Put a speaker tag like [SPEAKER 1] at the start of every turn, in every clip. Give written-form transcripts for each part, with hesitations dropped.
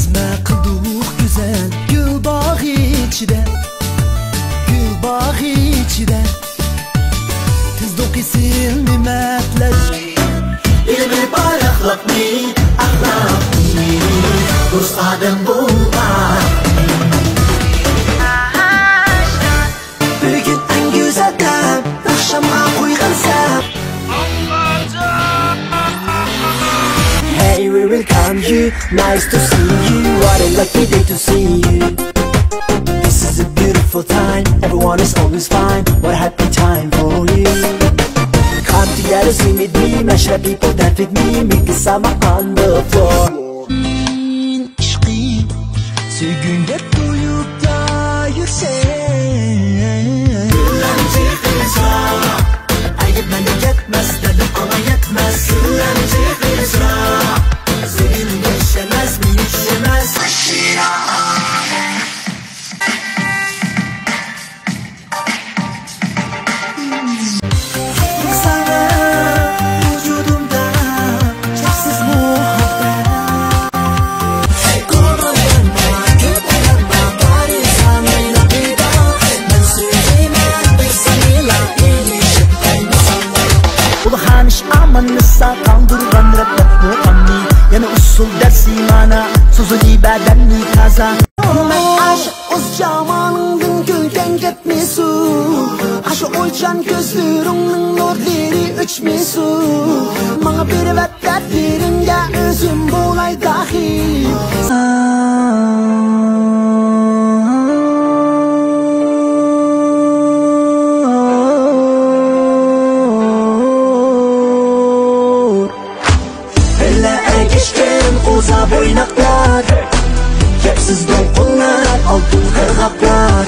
[SPEAKER 1] Nima qildik güzel gül bağı içide, gül bağı içide. Tizdik isil nimetler ilmi bar ahlakni, ahlakni dost adam bulmak. Bugün en güzel dem akşama koygan sap. Hey, we welcome you, nice to see you. What a lucky day to see you. This is a beautiful time, everyone is always fine. What a happy time for you. Come together, sing with me, mash up people, dance with me. Make the summer on the floor. İşki, sevginde duyup da yüksek. Güllenci kızlar, ayıp bana yetmez dedim ama yetmez. Güllenci kızlar, sevgin geçemez, bilişemez. Amanısa kaldırgan rapet muammi. Yana usul dersi mana sözü bedenni kaza. Men aşık öz camanındın gülden gitmesu. Aşık olcan gözlerinden nurları uçmesu. Bana bir vattat verin özüm bolay dahi. Uza boynaklar, kepsiz dolgunlar, altın kırgaklar.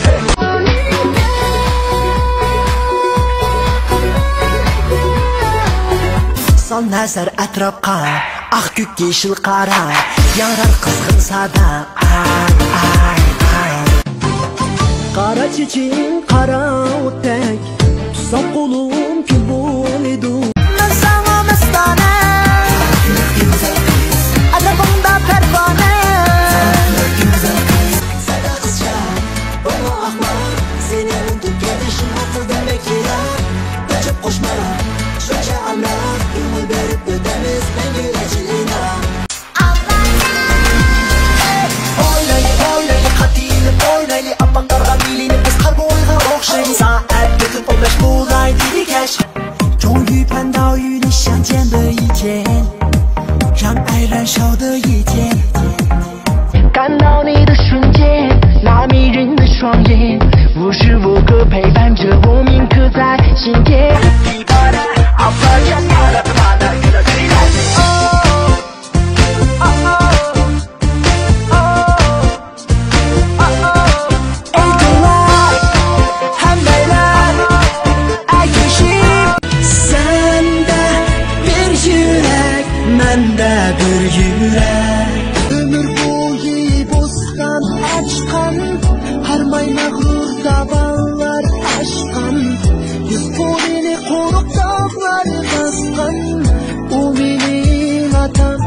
[SPEAKER 1] Sal nazar etrafka, ak gök yeşil kara. Yarar kızgın sada, ay ay ay. Kara çiçeğin kara otek, tutsam kolum kül boledu. Ben sana mestane, arabamda pervane. Sada kızca, bana aklar. Seni unutup gelişim akılda bekler. Kaçıp koşma, şöyle anlar. Ümit verip ödemiz ben güleçliğine. Oynayı oynayı katili oynayı. Ama karga bilini biz kargo oyga okşayı. Saat bütün 15 bulay dili keş. 终于盼到与你相见的一天，让爱燃烧的一天。看到你的瞬间，那迷人的双眼，无时无刻陪伴着我铭刻在心田。Ablajan hala bana güle güle. Ey kızlar, hem beyler, ey kişi. Sende bir yürek, mende bir yürek. Ömür boyu bozgan açkan, harmay mağrur zavallar aşkan. Yüz boyunu koruk dağlar baskan, o benim atam.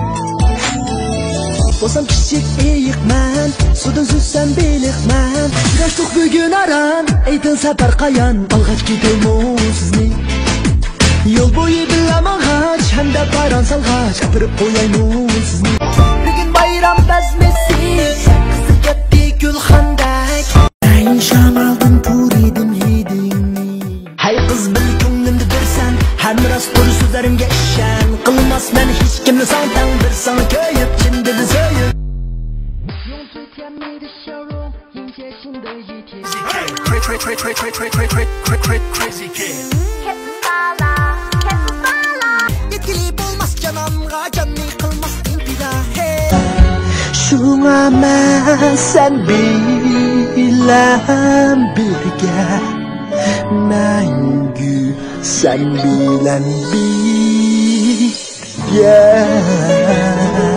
[SPEAKER 1] Olsam kichik eyiqman, sudan süzsem beliqman. Kurashdik bugun aran, aytin safar qayan. Alg'ach ketayman sizni, yo'l bo'yi bilaman g'ach. Hamda bayron salg'ach, gapirib qo'yayman sizni. Bugun bayram bazmesi, qiziq gulxandak. Rayin shamaldan puridim hidingni. Hay qiz bil ko'nglimni bersan, ham rost tur so'zlarimga ishon. Qilmasman hech kimni sandan bir sana ko'yib chindiga so'yib. 用最甜美的笑容迎接新的一天。Crazy kid. Yetkili bulmaz cananğa canni kılmaz intida. Şuna ben sen bilen birge, mengü sen bilen birge.